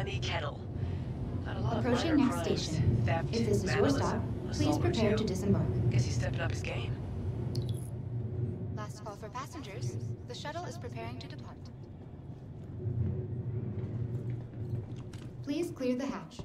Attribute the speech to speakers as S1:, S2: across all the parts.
S1: Honey Kettle. Not a lot of
S2: Approaching
S1: minor
S2: next
S1: crimes.
S2: station.
S1: Theft,
S2: If this is your
S1: vandalism,
S2: stop, please
S1: assault or
S2: prepare
S1: two.
S2: to disembark.
S1: Guess he's stepping up his game.
S2: Last call for passengers. The shuttle is preparing to depart. Please clear the hatch.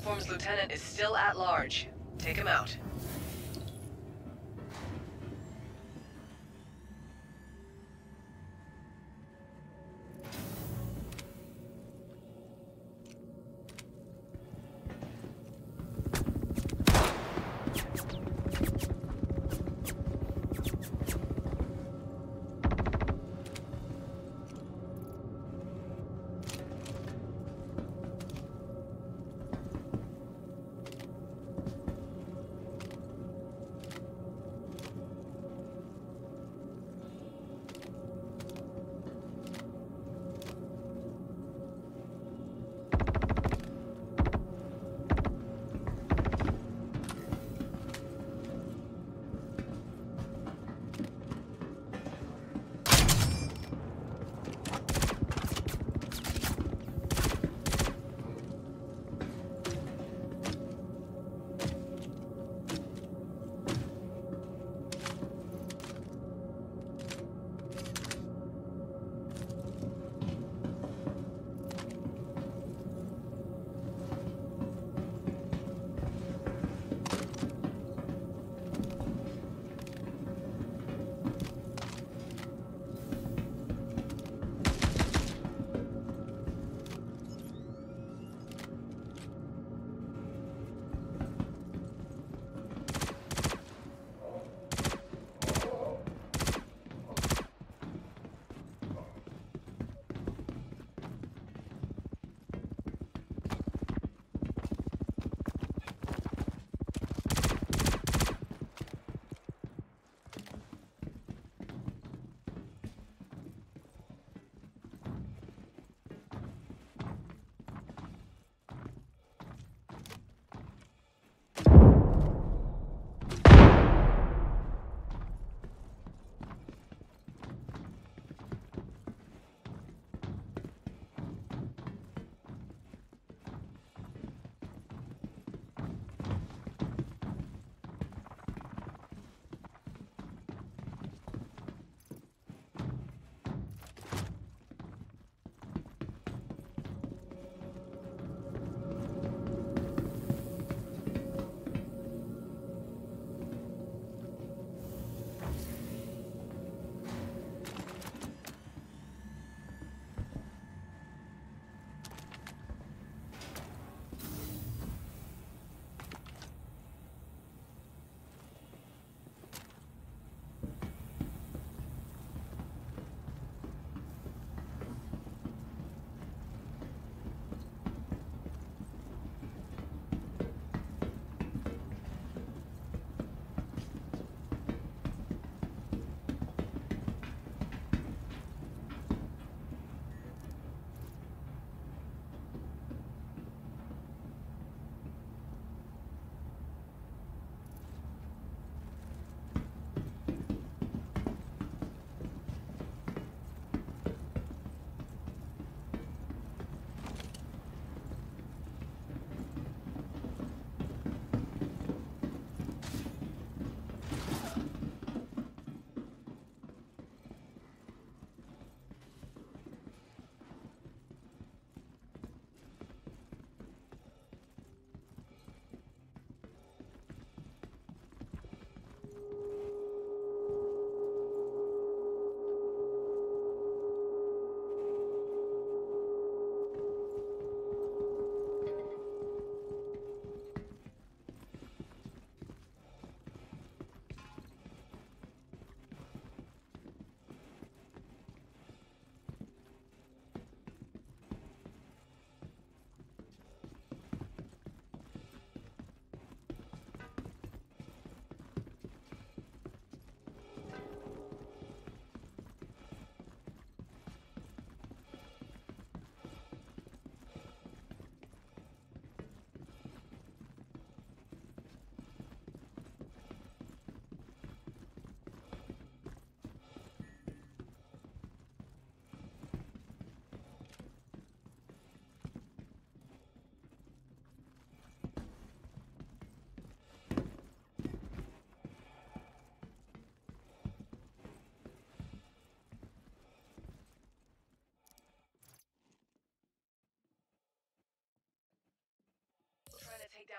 S1: platform's lieutenant is still at large. Take him out.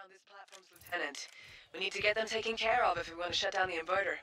S1: found this platform's lieutenant. We need to get them taken care of if we want to shut down the inverter.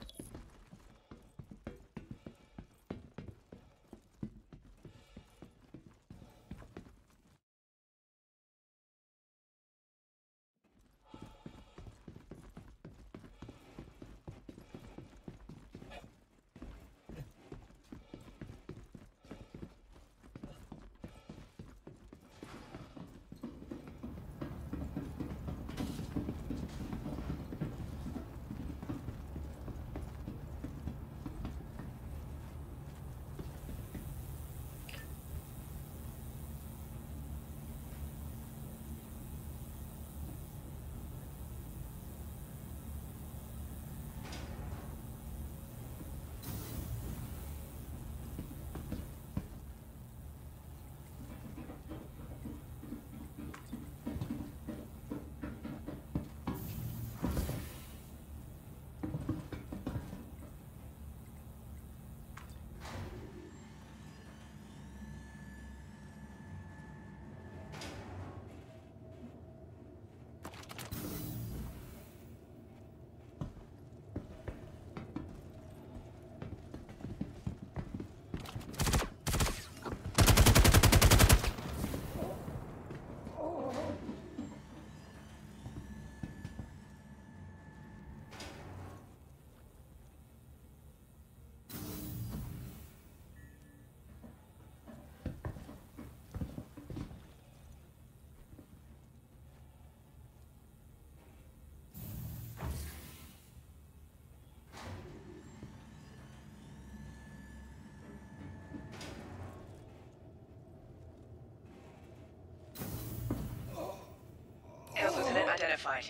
S1: Sales lieutenant identified.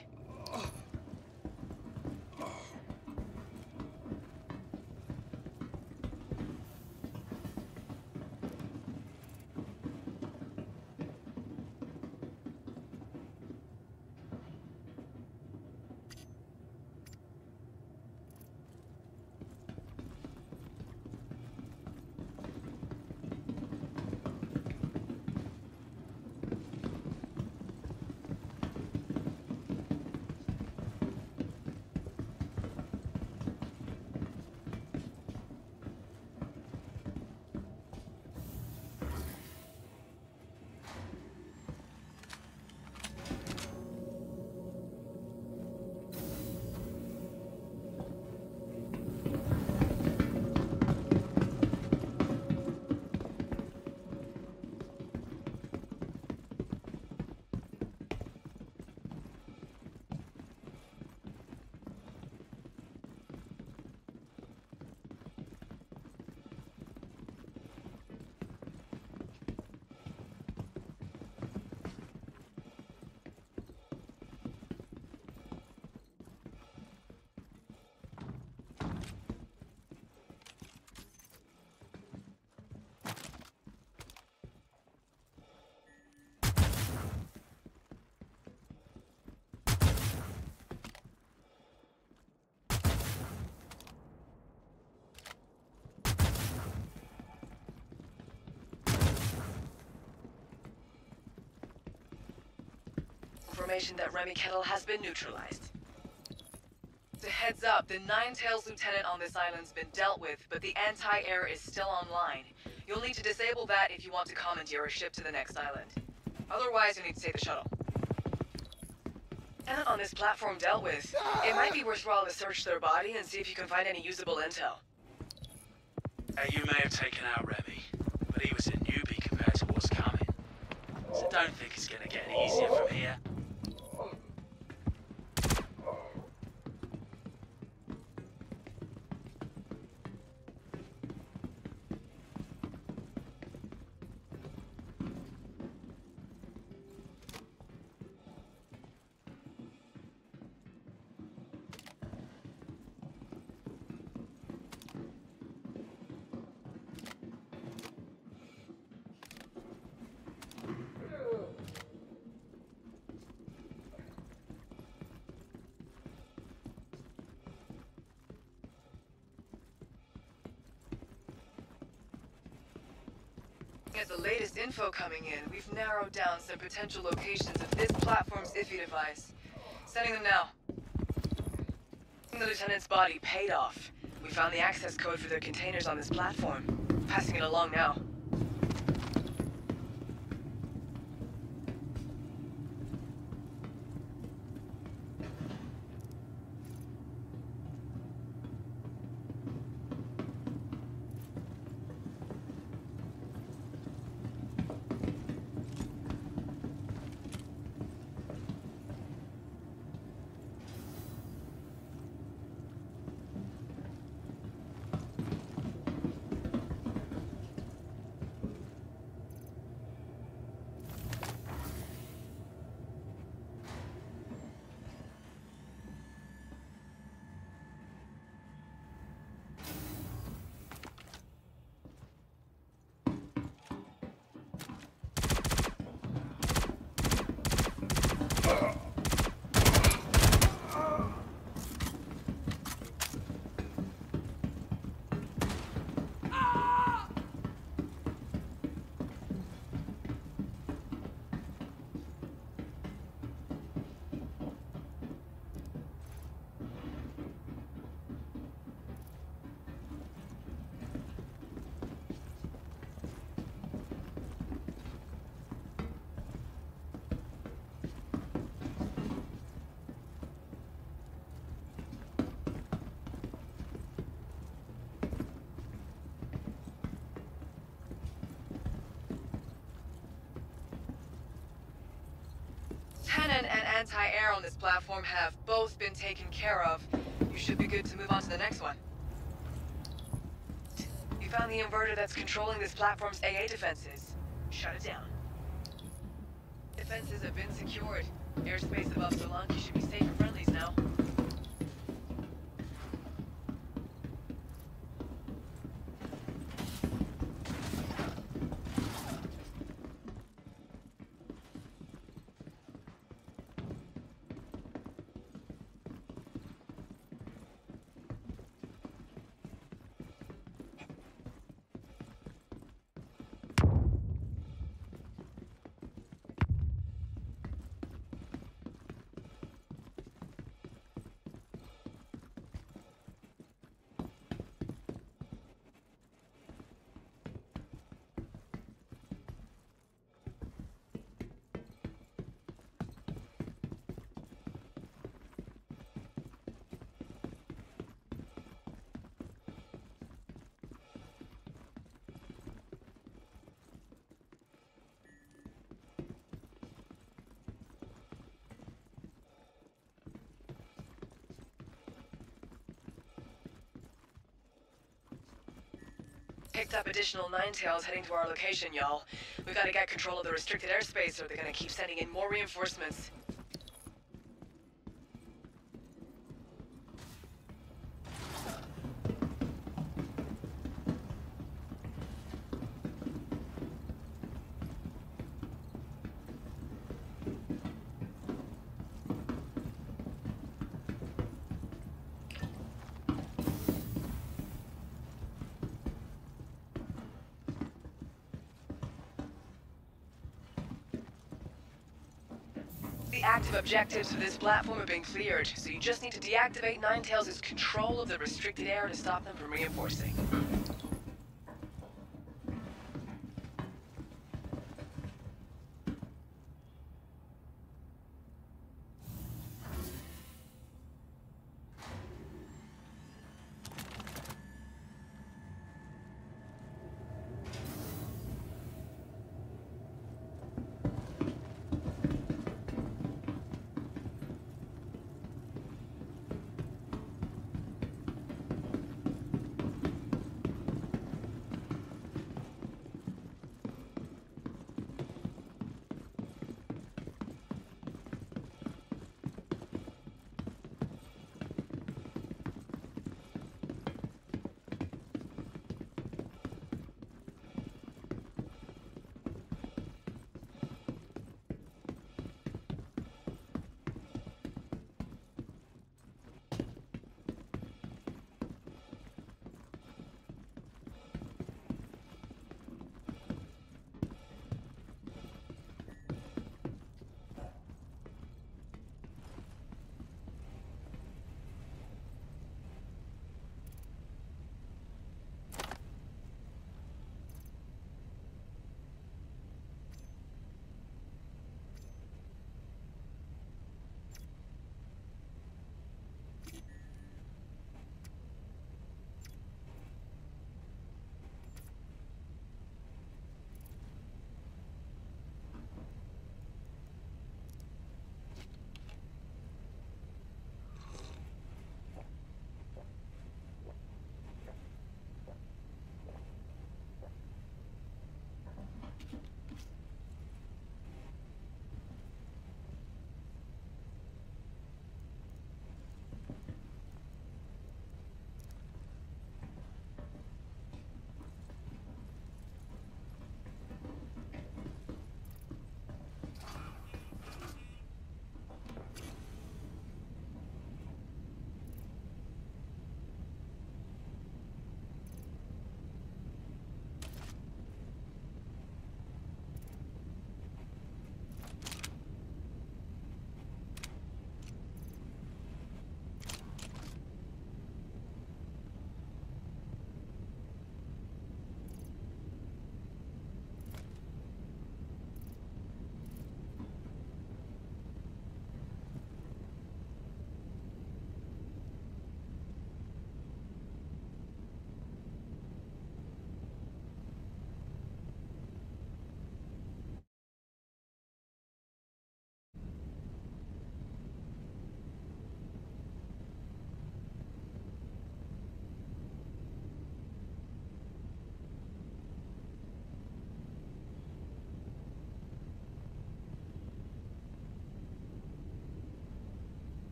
S1: Information that Remy Kettle has been neutralized. So heads up, the Nine-Tails lieutenant on this island's been dealt with, but the anti-air is still online. You'll need to disable that if you want to commandeer a ship to the next island. Otherwise, you'll need to take the shuttle. Tenant on this platform dealt with. It might be worthwhile to search their body and see if you can find any usable intel.
S3: You may have taken out Remy, but he was a newbie compared to what's coming. So don't think it's gonna get any easier from here.
S1: Looking at the latest info coming in, we've narrowed down some potential locations of this platform's IFI device. Sending them now. The lieutenant's body paid off. We found the access code for their containers on this platform. Passing it along now. Cannon and anti-air on this platform have both been taken care of. You should be good to move on to the next one. You found the inverter that's controlling this platform's AA defenses. Shut it down. Defenses have been secured. Airspace above Solanki should be safe for friendlies now. Picked up additional Ninetales heading to our location, y'all. We gotta get control of the restricted airspace or they're gonna keep sending in more reinforcements. The active objectives for this platform have been cleared, so you just need to deactivate Ninetales' control of the restricted air to stop them from reinforcing.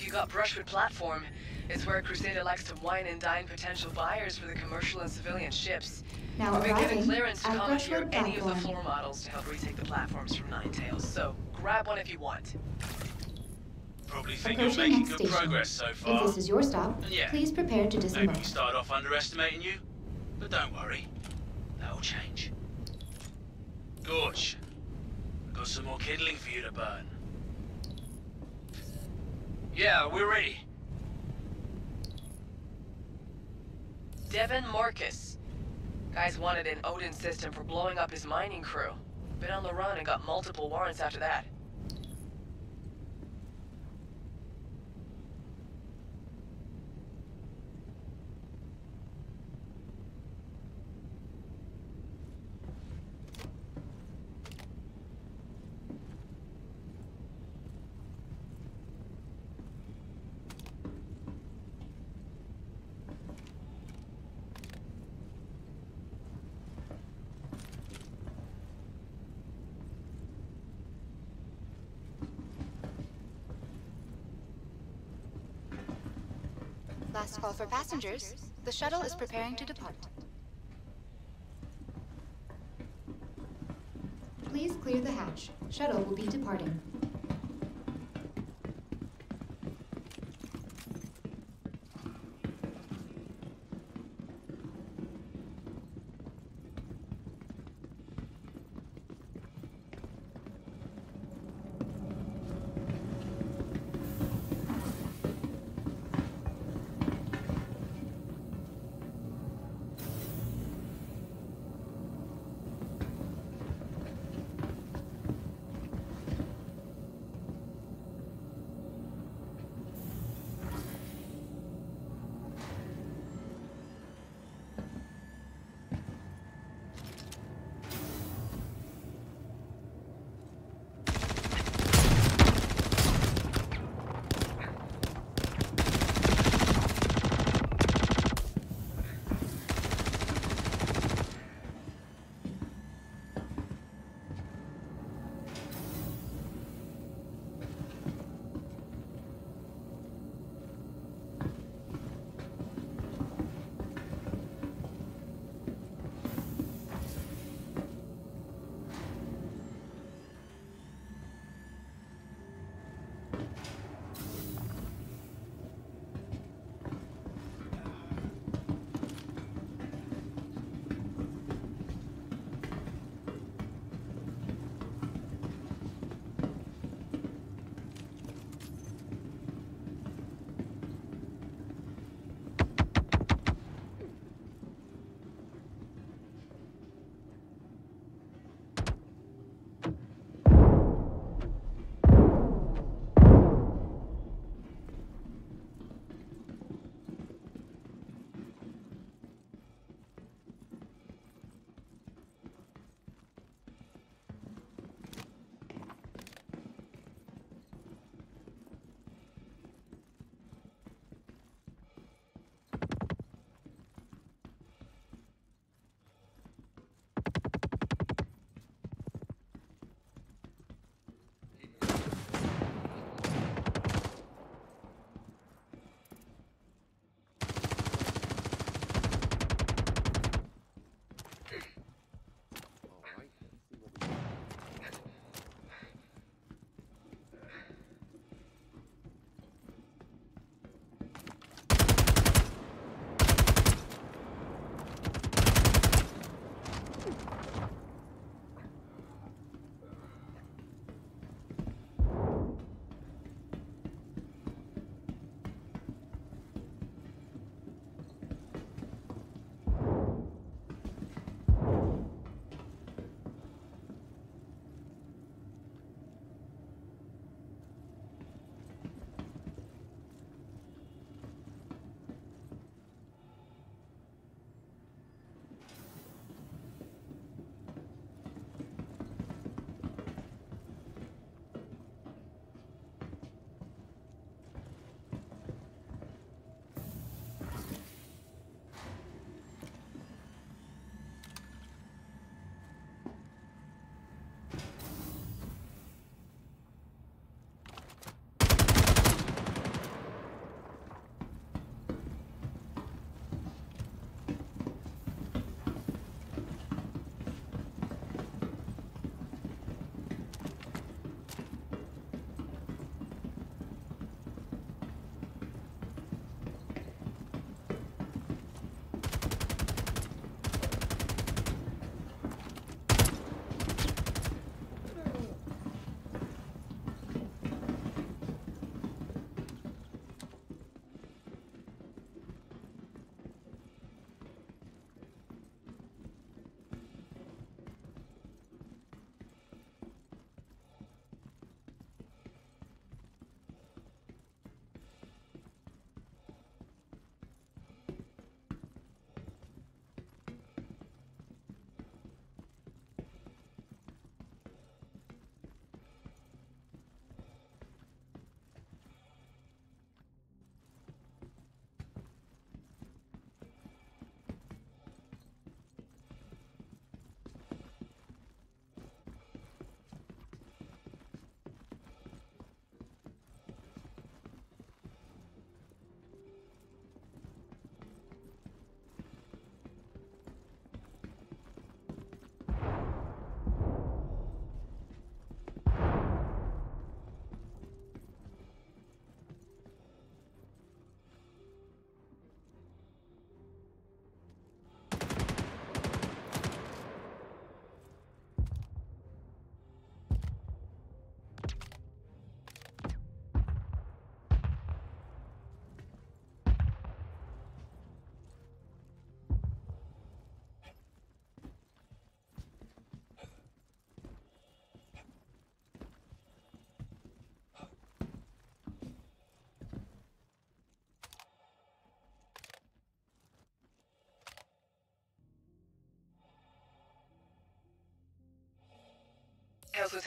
S1: you got Brushwood Platform, it's where Crusader likes to wine and dine potential buyers for the commercial and civilian ships.
S2: Now
S1: We've been given
S2: arriving
S1: clearance to
S2: at
S1: commandeer
S2: Brushwood
S1: any of the
S2: Platform.
S1: floor models to help retake the platforms from Ninetales, so grab one if you want.
S3: Probably think you're
S2: Approaching
S3: making
S2: next
S3: good
S2: station.
S3: progress so
S2: If
S3: far.
S2: this is your stop,
S3: And yeah,
S2: please prepare to
S3: maybe
S2: disembark.
S3: we started off underestimating you, but don't worry. That'll change. Gorge, I've got some more kindling for you to burn. Yeah, we're ready.
S1: Devin Marcus. Guy's wanted in Odin's system for blowing up his mining crew. Been on the run and got multiple warrants after that.
S2: Last call for passengers. The shuttle is preparing to depart. Please clear the hatch. Shuttle will be departing.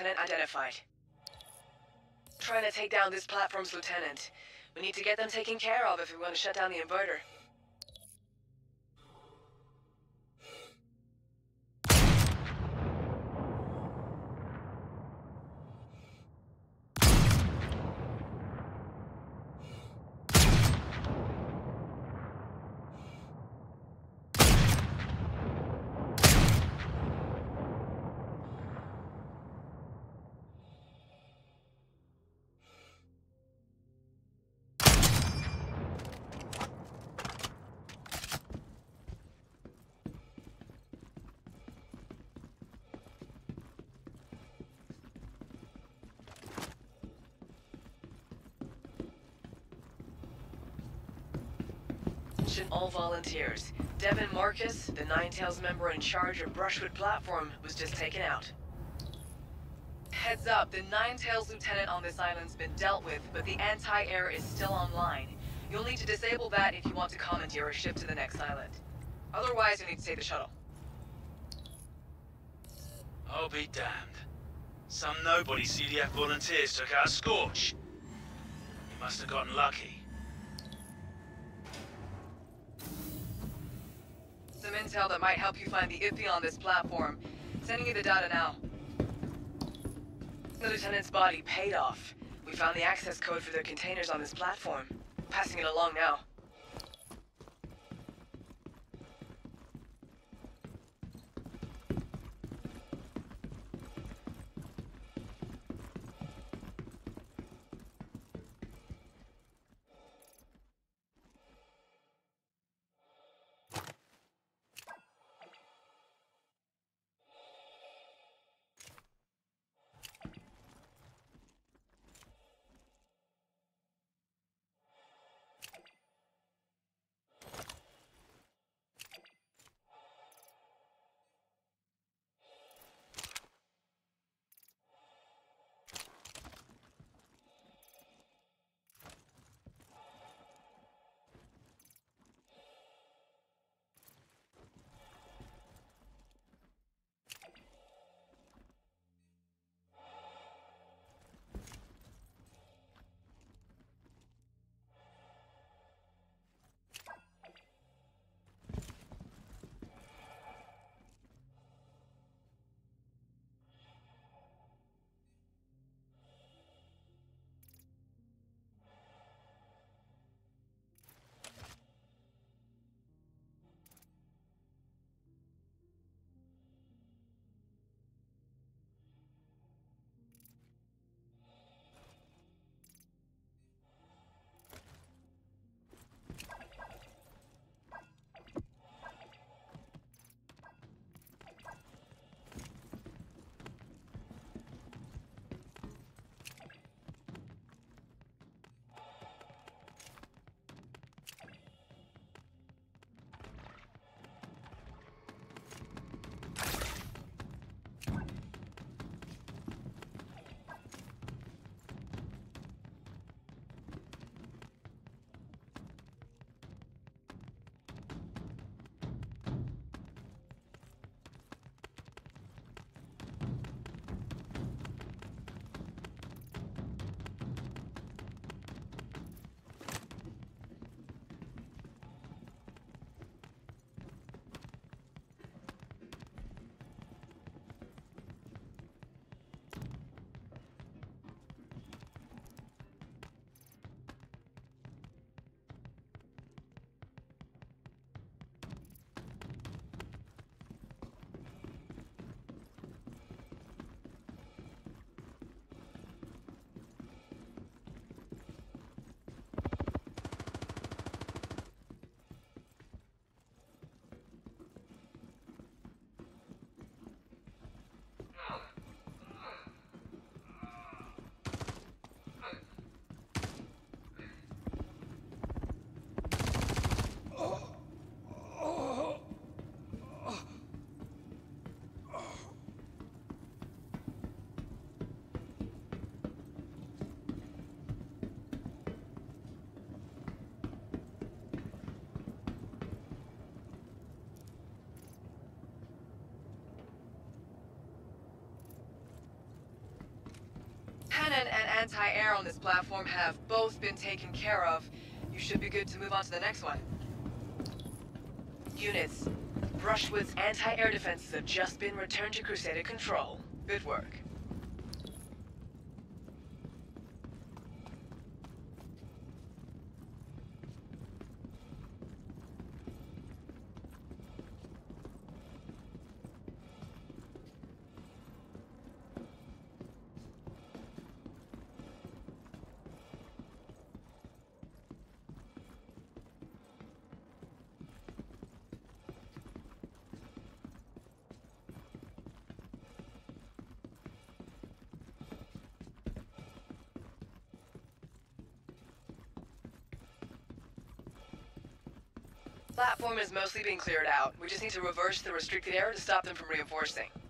S1: Lieutenant identified. Trying to take down this platform's lieutenant. We need to get them taken care of if we want to shut down the inverter. All volunteers. Devin Marcus, the Ninetales member in charge of Brushwood Platform, was just taken out. Heads up, the Ninetales lieutenant on this island's been dealt with, but the anti-air is still online. You'll need to disable that if you want to commandeer a ship to the next island. Otherwise, you'll need to take the shuttle.
S3: I'll be damned. Some nobody CDF volunteers took out Scorch. He must have gotten lucky.
S1: Some intel that might help you find the Iffy on this platform. Sending you the data now. The lieutenant's body paid off. We found the access code for their containers on this platform. Passing it along now. lieutenant and anti-air on this platform have both been taken care of. You should be good to move on to the next one. Units, Brushwood's anti-air defenses have just been returned to Crusader control. Good work. Platform is mostly being cleared out. We just need to reverse the restricted area to stop them from reinforcing.